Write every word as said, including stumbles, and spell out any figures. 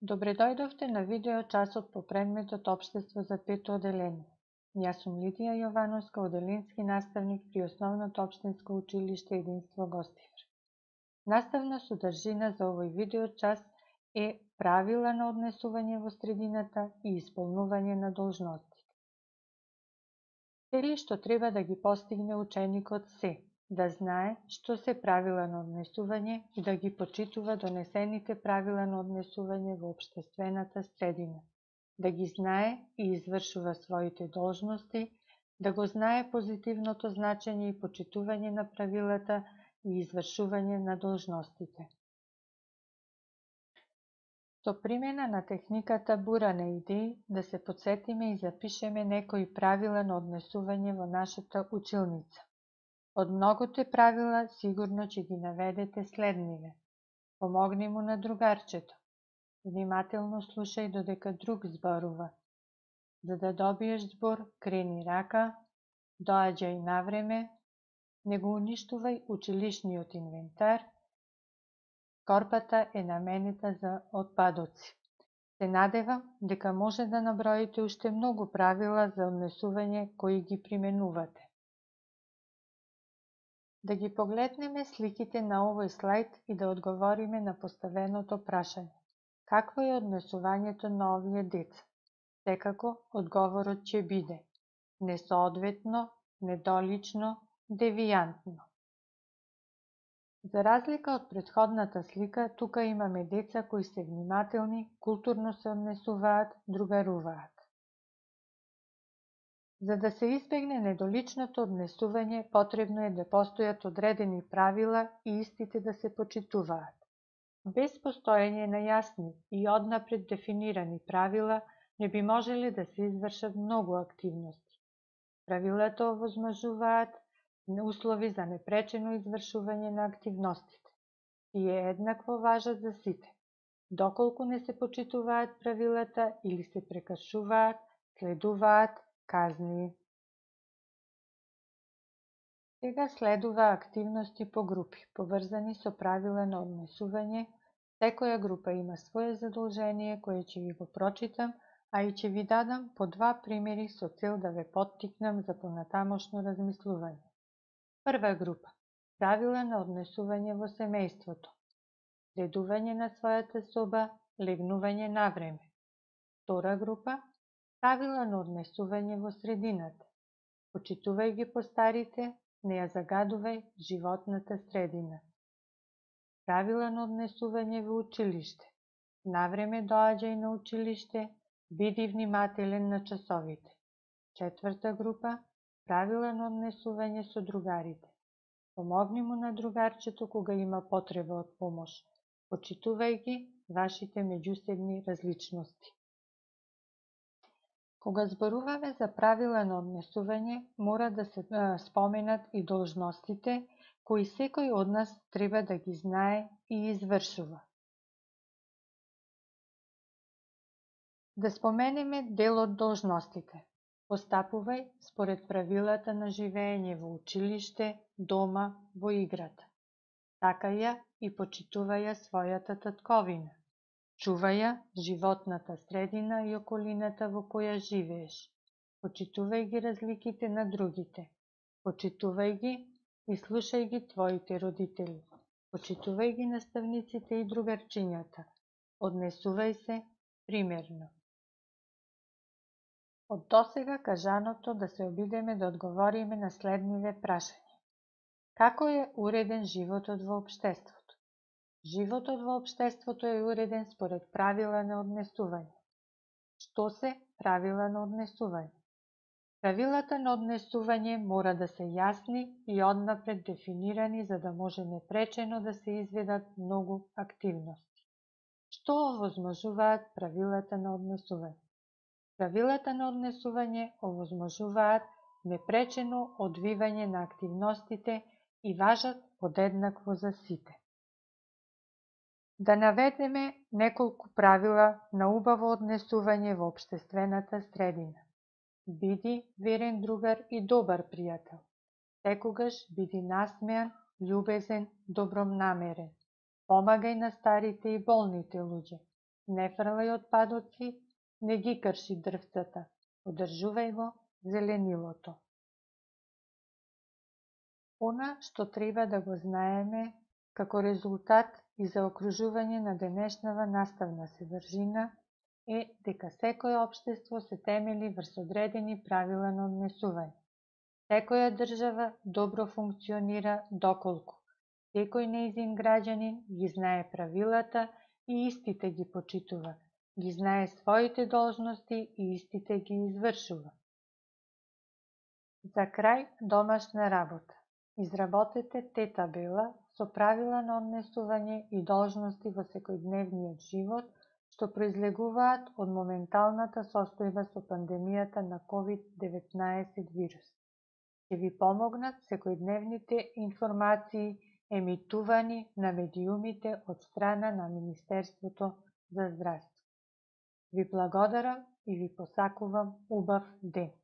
Добре дојдовте на видео часот по предметот Општество за пето оделение. Јас сум Лидија Јовановска, оделенски наставник при Основното општинско училиште Единство Гостивар. Наставна содржина за овој видео час е правила на однесување во средината и исполнување на должности. Цели што треба да ги постигне ученикот се да знае што се правила на однесување и да ги почитува донесените правила на однесување во општествената средина, да ги знае и извршува своите должности, да го знае позитивното значење и почитување на правилата и извршување на должностите. Со примена на техниката бура на идеи да се потсетиме и запишеме некои правила на однесување во нашата училница. Од многуте правила сигурно ќе ги наведете следниве. Помогни му на другарчето. Внимателно слушај додека друг зборува. За да добиеш збор, крени рака, доаѓај навреме, не го уништувај училишниот инвентар, корпата е наменита за отпадоци. Се надевам дека може да наброите уште многу правила за однесување кои ги применувате. Да ги погледнеме сликите на овој слајд и да одговориме на поставеното прашање. Какво е однесувањето на овие деца? Секако, одговорот ќе биде несоодветно, недолично, девијантно. За разлика од претходната слика, тука имаме деца кои се внимателни, културно се однесуваат, другаруваат. За да се избегне недоличното однесување, потребно е да постојат одредени правила и истите да се почитуваат. Без постоење на јасни и однапред дефинирани правила, не би можеле да се извршат многу активности. Правилата овозможуваат услови за непречено извршување на активностите. Тие еднакво важат за сите. Доколку не се почитуваат правилата или се прекршуваат, следуваат казни. Сега следува активности по групи, поврзани со правила на однесување. Секоја група има свое задолжение кое ќе ви го прочитам, а и ќе ви дадам по два примери со цел да ве поттикнам за понатамошно размислување. Прва група. Правила на однесување во семејството. Следување на својата соба, легнување навреме. Втора група. Правила на однесување во средината. Почитувај ги постарите, не ја загадувај животната средина. Правила на однесување во училиште. Навреме доаѓај на училиште, биди внимателен на часовите. Четврта група. Правила на однесување со другарите. Помогни му на другарчето кога има потреба од помош. Почитувај ги вашите меѓусебни различности. Кога зборуваме за правила на однесување, мора да се споменат и должностите кои секој од нас треба да ги знае и извршува. Да споменеме дел од должностите. Постапувај според правилата на живење во училиште, дома, во играта. Сакај ја и почитувај ја својата татковина. Чувај ја животната средина и околината во која живееш. Почитувај ги разликите на другите. Почитувај ги и слушај ги твоите родители. Почитувај ги наставниците и другарчињата. Однесувај се примерно. Од досега кажаното да се обидеме да одговориме на следниве прашања. Како е уреден животот во општеството? Животот во општеството е уреден според правила на однесување. Што се правила на однесување? Правилата на однесување мора да се јасни и однапред дефинирани за да може непречено да се изведат многу активности. Што овозможуваат правилата на однесување? Правилата на однесување овозможуваат непречено одвивање на активностите и важат подеднакво за сите. Да наведеме неколку правила на убаво однесување во општествената средина. Биди верен другар и добар пријател. Секогаш биди насмеан, љубезен, добронамерен. Помагај на старите и болните луѓе. не фрлај отпадоци, не ги крши дрвцата, одржувај го зеленилото. Она што треба да го знаеме како резултат и за окружување на денешнава наставна содржина е дека секое општество се темели врз одредени правила на однесување. Секоја држава добро функционира доколку секој нејзин граѓанин ги знае правилата и истите ги почитува, ги знае своите должности и истите ги извршува. За крај домашна работа. Изработете Т-табела со правила на однесување и должности во секојдневниот живот што произлегуваат од моменталната состојба со пандемијата на ковид деветнаесет вирус. Ќе ви помогнат секојдневните информации емитувани на медиумите од страна на Министерството за здравство. Ви благодарам и ви посакувам убав ден.